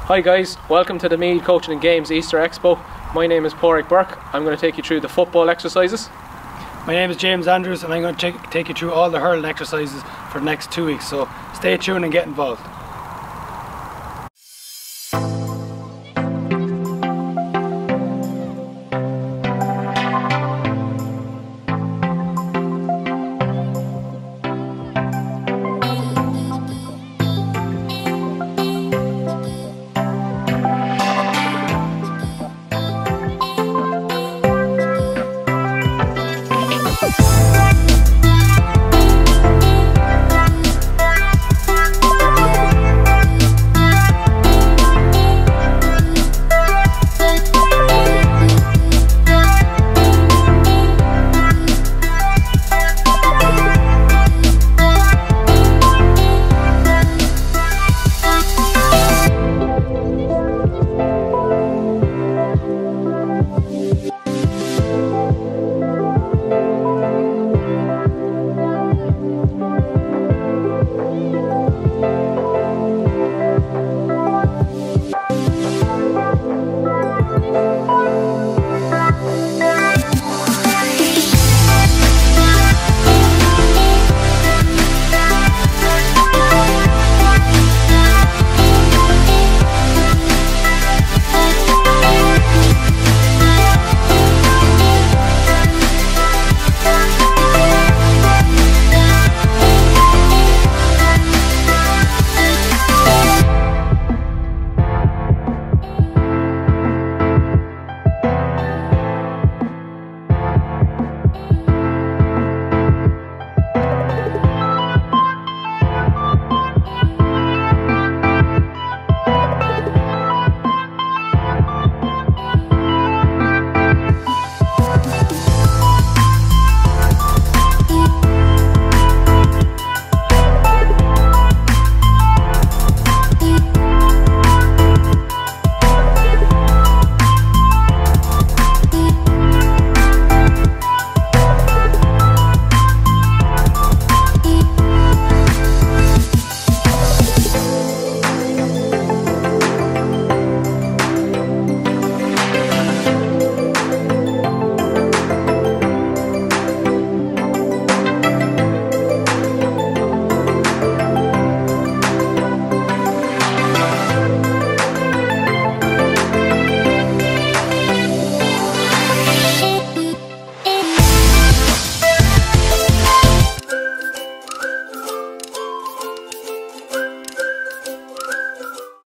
Hi guys, welcome to the Meath Coaching and Games Easter Expo. My name is Porrick Burke. I'm going to take you through the football exercises. My name is James Andrews and I'm going to take you through all the hurling exercises for the next 2 weeks, so stay tuned and get involved.